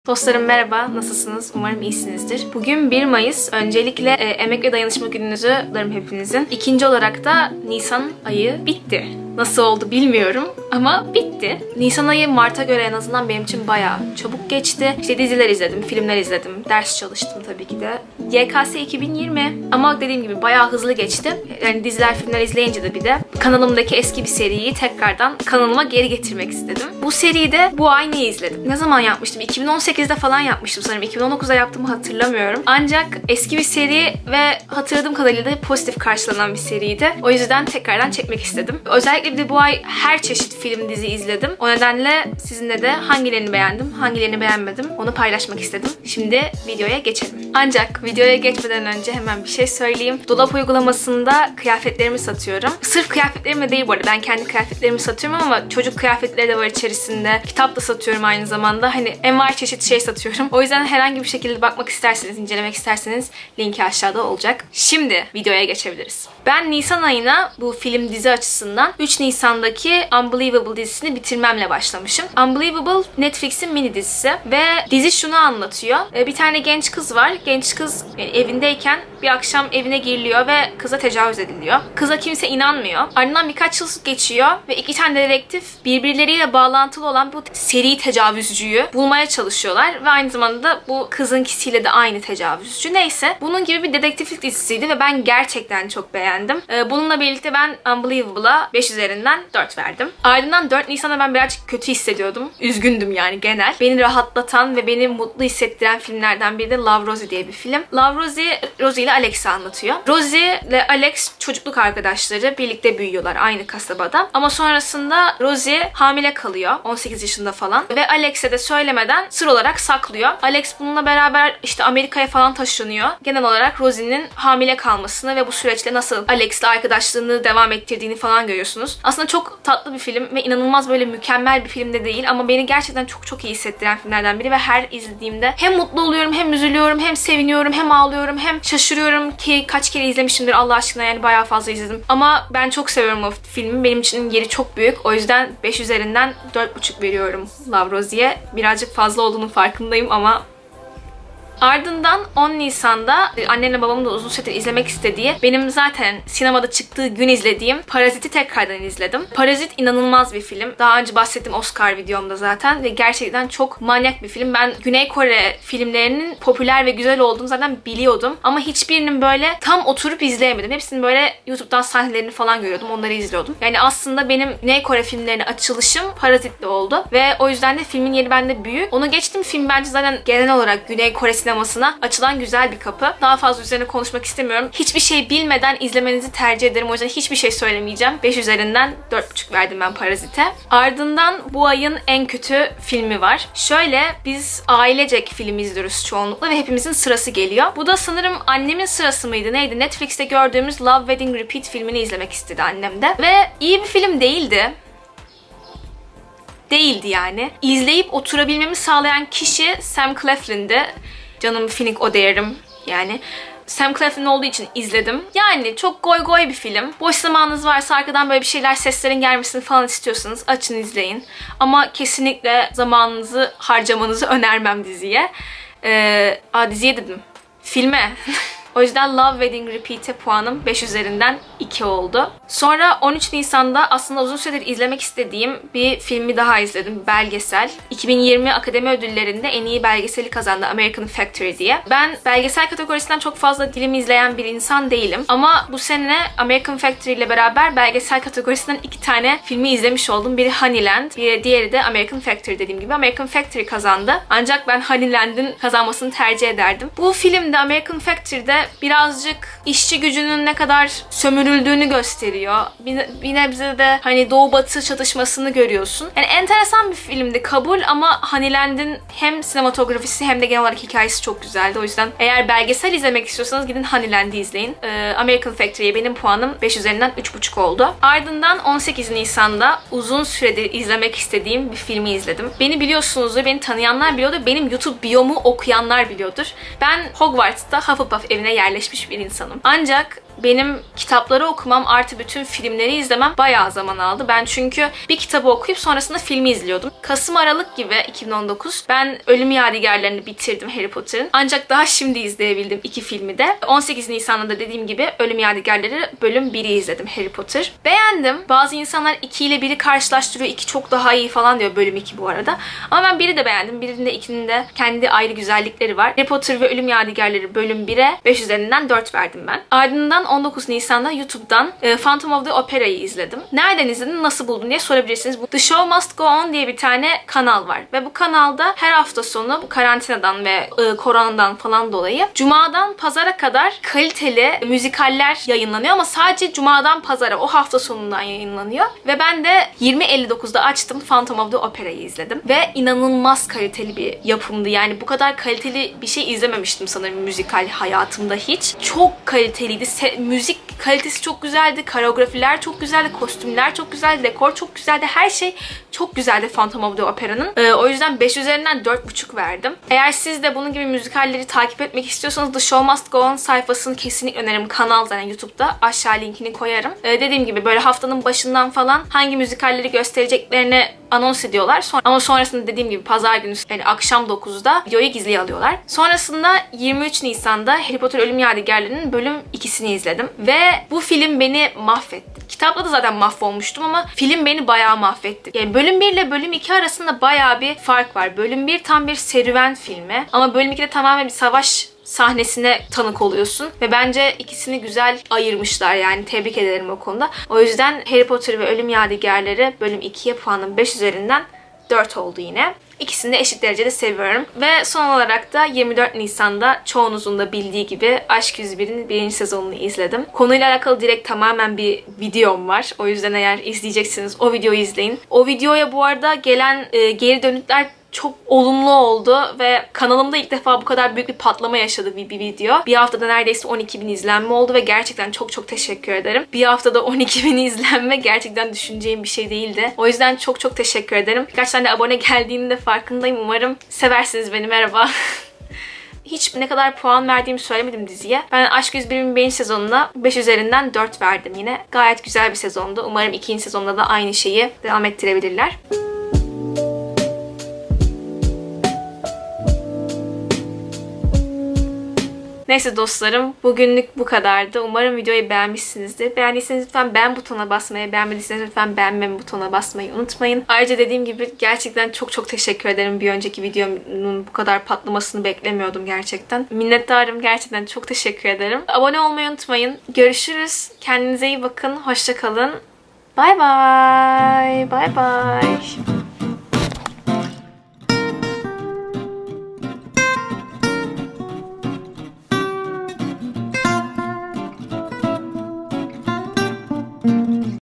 Dostlarım merhaba, nasılsınız? Umarım iyisinizdir. Bugün 1 Mayıs. Öncelikle Emek ve Dayanışma Gününüzü kutlarım hepinizin. İkinci olarak da Nisan ayı bitti. Nasıl oldu bilmiyorum ama bitti. Nisan ayı Mart'a göre en azından benim için bayağı çabuk geçti. İşte diziler izledim, filmler izledim, ders çalıştım tabii ki de. YKS 2020 ama dediğim gibi bayağı hızlı geçti. Yani diziler, filmler izleyince de bir de kanalımdaki eski bir seriyi tekrardan kanalıma geri getirmek istedim. Bu seride bu ay ne izledim? Ne zaman yapmıştım? 2018'de falan yapmıştım sanırım. 2019'da yaptığımı hatırlamıyorum. Ancak eski bir seri ve hatırladığım kadarıyla da pozitif karşılanan bir seriydi. O yüzden tekrardan çekmek istedim. Özellikle bir de bu ay her çeşit film, dizi izledim. O nedenle sizinle de hangilerini beğendim, hangilerini beğenmedim onu paylaşmak istedim. Şimdi videoya geçelim. Ancak videoya geçmeden önce hemen bir şey söyleyeyim. Dolap uygulamasında kıyafetlerimi satıyorum. Sırf kıyafetlerimi değil bu arada. Ben kendi kıyafetlerimi satıyorum ama çocuk kıyafetleri de var içerisinde. Kitap da satıyorum aynı zamanda. Hani envai çeşit şey satıyorum. O yüzden herhangi bir şekilde bakmak isterseniz, incelemek isterseniz linki aşağıda olacak. Şimdi videoya geçebiliriz. Ben Nisan ayına bu film dizi açısından 3 Nisan'daki Unbelievable dizisini bitirmemle başlamışım. Unbelievable Netflix'in mini dizisi ve dizi şunu anlatıyor. Bir tane genç kız var. Genç kız evindeyken bir akşam evine giriliyor ve kıza tecavüz ediliyor. Kıza kimse inanmıyor. Ardından birkaç yıl geçiyor ve 2 tane dedektif birbirleriyle bağlantılı olan bu seri tecavüzcüyü bulmaya çalışıyorlar ve aynı zamanda bu kızınkisiyle de aynı tecavüzcü. Neyse, bunun gibi bir dedektiflik dizisiydi ve ben gerçekten çok beğendim. Bununla birlikte ben Unbelievable'a 5 üzerinden 4 verdim. Ardından 4 Nisan'da ben birazcık kötü hissediyordum. Üzgündüm yani genel. Beni rahatlatan ve beni mutlu hissettiren filmlerden biri de Love Rosie diye bir film. Love Rosie ile Alex'i anlatıyor. Rosie ile Alex çocukluk arkadaşları, birlikte büyüyorlar aynı kasabada. Ama sonrasında Rosie hamile kalıyor. 18 yaşında falan. Ve Alex'e de söylemeden sır olarak saklıyor. Alex bununla beraber işte Amerika'ya falan taşınıyor. Genel olarak Rosie'nin hamile kalmasını ve bu süreçte nasıl Alex'le arkadaşlığını devam ettirdiğini falan görüyorsunuz. Aslında çok tatlı bir film ve inanılmaz böyle mükemmel bir film de değil ama beni gerçekten çok iyi hissettiren filmlerden biri ve her izlediğimde hem mutlu oluyorum, hem üzülüyorum, hem seviniyorum, hem ağlıyorum, hem şaşırıyorum ki kaç kere izlemişimdir Allah aşkına, yani bayağı fazla izledim. Ama ben çok seviyorum o filmi. Benim için yeri çok büyük. O yüzden 5 üzerinden 4,5 veriyorum Love Rosie'ye. Birazcık fazla olduğunun farkındayım ama ardından 10 Nisan'da annemle babamın da uzun süredir izlemek istediği, benim zaten sinemada çıktığı gün izlediğim Parazit'i tekrardan izledim. Parazit inanılmaz bir film. Daha önce bahsettim Oscar videomda zaten ve gerçekten çok manyak bir film. Ben Güney Kore filmlerinin popüler ve güzel olduğunu zaten biliyordum ama hiçbirinin böyle tam oturup izleyemedim. Hepsinin böyle YouTube'dan sahnelerini falan görüyordum. Onları izliyordum. Yani aslında benim Güney Kore filmlerine açılışım Parazit'le oldu ve o yüzden de filmin yeri bende büyük. Onu geçtim, film bence zaten genel olarak Güney Kore sinemasına açılan güzel bir kapı. Daha fazla üzerine konuşmak istemiyorum. Hiçbir şey bilmeden izlemenizi tercih ederim. O yüzden hiçbir şey söylemeyeceğim. 5 üzerinden 4,5 verdim ben Parazit'e. Ardından bu ayın en kötü filmi var. Şöyle, biz ailecek film izliyoruz çoğunlukla ve hepimizin sırası geliyor. Bu da sanırım annemin sırası mıydı neydi? Netflix'te gördüğümüz Love Wedding Repeat filmini izlemek istedi annem de. Ve iyi bir film değildi. Yani. İzleyip oturabilmemi sağlayan kişi Sam Claflin'di. Canım Finnick Odeyr'im yani. Sam Claflin olduğu için izledim. Yani çok goy goy bir film. Boş zamanınız varsa, arkadan böyle bir şeyler, seslerin gelmesini falan istiyorsanız açın izleyin. Ama kesinlikle zamanınızı harcamanızı önermem diziye. Diziye dedim. Filme. O yüzden Love Wedding Repeat'e puanım 5 üzerinden 2 oldu. Sonra 13 Nisan'da aslında uzun süredir izlemek istediğim bir filmi daha izledim. Belgesel. 2020 Akademi Ödülleri'nde en iyi belgeseli kazandı, American Factory diye. Ben belgesel kategorisinden çok fazla film izleyen bir insan değilim. Ama bu sene American Factory ile beraber belgesel kategorisinden 2 tane filmi izlemiş oldum. Biri Honeyland, diğeri de American Factory dediğim gibi. American Factory kazandı. Ancak ben Honeyland'in kazanmasını tercih ederdim. Bu filmde, American Factory'de birazcık işçi gücünün ne kadar sömürüldüğünü gösteriyor. Bir nebze de hani doğu batı çatışmasını görüyorsun. Yani enteresan bir filmdi, kabul, ama Honeyland'in hem sinematografisi hem de genel olarak hikayesi çok güzeldi. O yüzden eğer belgesel izlemek istiyorsanız gidin Honeyland'i izleyin. American Factory'ye benim puanım 5 üzerinden 3,5 oldu. Ardından 18 Nisan'da uzun süredir izlemek istediğim bir filmi izledim. Beni biliyorsunuzdur, beni tanıyanlar biliyordur, benim YouTube biyomu okuyanlar biliyordur. Ben Hogwarts'ta Hufflepuff evine yerleşmiş bir insanım. Ancak benim kitapları okumam artı bütün filmleri izlemem bayağı zaman aldı. Ben çünkü bir kitabı okuyup sonrasında filmi izliyordum. Kasım-Aralık gibi 2019 ben Ölüm Yadigarlarını bitirdim Harry Potter'ın. Ancak daha şimdi izleyebildim 2 filmi de. 18 Nisan'da da dediğim gibi Ölüm Yadigarları bölüm 1'i izledim Harry Potter. Beğendim. Bazı insanlar 2 ile 1'i karşılaştırıyor. 2 çok daha iyi falan diyor, bölüm 2 bu arada. Ama ben 1'i de beğendim. 1'in de 2'nin de kendi ayrı güzellikleri var. Harry Potter ve Ölüm Yadigarları bölüm 1'e 5 üzerinden 4 verdim ben. Ardından 19 Nisan'da YouTube'dan Phantom of the Opera'yı izledim. Nereden izledin, nasıl buldun diye sorabilirsiniz. The Show Must Go On diye bir tane kanal var. Ve bu kanalda her hafta sonu bu karantinadan ve koronadan falan dolayı Cuma'dan Pazara kadar kaliteli müzikaller yayınlanıyor ama sadece Cuma'dan Pazara o hafta sonundan yayınlanıyor. Ve ben de 20.59'da açtım Phantom of the Opera'yı izledim. Ve inanılmaz kaliteli bir yapımdı. Yani bu kadar kaliteli bir şey izlememiştim sanırım müzikal hayatımda hiç. Çok kaliteliydi. Müzik kalitesi çok güzeldi. Koreografiler çok güzeldi. Kostümler çok güzeldi. Dekor çok güzeldi. Her şey çok güzeldi Phantom of the Opera'nın. O yüzden 5 üzerinden 4,5 verdim. Eğer siz de bunun gibi müzikalleri takip etmek istiyorsanız The Show Must Go On sayfasını kesinlikle öneririm. Kanal zaten YouTube'da. Aşağı linkini koyarım. Dediğim gibi böyle haftanın başından falan hangi müzikalleri göstereceklerini anons ediyorlar. Ama sonrasında dediğim gibi pazar günü yani akşam 9'da videoyu gizliye alıyorlar. Sonrasında 23 Nisan'da Harry Potter Ölüm Yadigarları'nın bölüm 2'sini izledim. Ve bu film beni mahvetti. Kitapla da zaten mahvolmuştum ama film beni bayağı mahvetti. Yani bölüm 1 ile bölüm 2 arasında bayağı bir fark var. Bölüm 1 tam bir serüven filmi ama bölüm 2'de tamamen bir savaş sahnesine tanık oluyorsun. Ve bence ikisini güzel ayırmışlar, yani tebrik ederim o konuda. O yüzden Harry Potter ve Ölüm Yadigarları bölüm 2'ye puanım 5 üzerinden 4 oldu yine. İkisini de eşit derecede seviyorum. Ve son olarak da 24 Nisan'da çoğunuzun da bildiği gibi Aşk 101'in 1. sezonunu izledim. Konuyla alakalı direkt tamamen bir videom var. O yüzden eğer izleyeceksiniz o videoyu izleyin. O videoya bu arada gelen geri dönütler çok olumlu oldu ve kanalımda ilk defa bu kadar büyük bir patlama yaşadı bir video. Bir haftada neredeyse 12.000 izlenme oldu ve gerçekten çok teşekkür ederim. Bir haftada 12.000 izlenme gerçekten düşüneceğim bir şey değildi. O yüzden çok teşekkür ederim. Birkaç tane abone geldiğinin de farkındayım. Umarım seversiniz beni. Merhaba. Hiç ne kadar puan verdiğimi söylemedim diziye. Ben Aşk 101'in 1. sezonuna 5 üzerinden 4 verdim yine. Gayet güzel bir sezondu. Umarım 2. sezonda da aynı şeyi devam ettirebilirler. Neyse dostlarım, bugünlük bu kadardı. Umarım videoyu beğenmişsinizdir. Beğendiyseniz lütfen beğen butonuna basmayı, beğenmediyseniz lütfen beğenme butonuna basmayı unutmayın. Ayrıca dediğim gibi gerçekten çok teşekkür ederim. Bir önceki videomun bu kadar patlamasını beklemiyordum gerçekten. Minnettarım, gerçekten çok teşekkür ederim. Abone olmayı unutmayın. Görüşürüz. Kendinize iyi bakın. Hoşça kalın. Bye bye. Bye bye.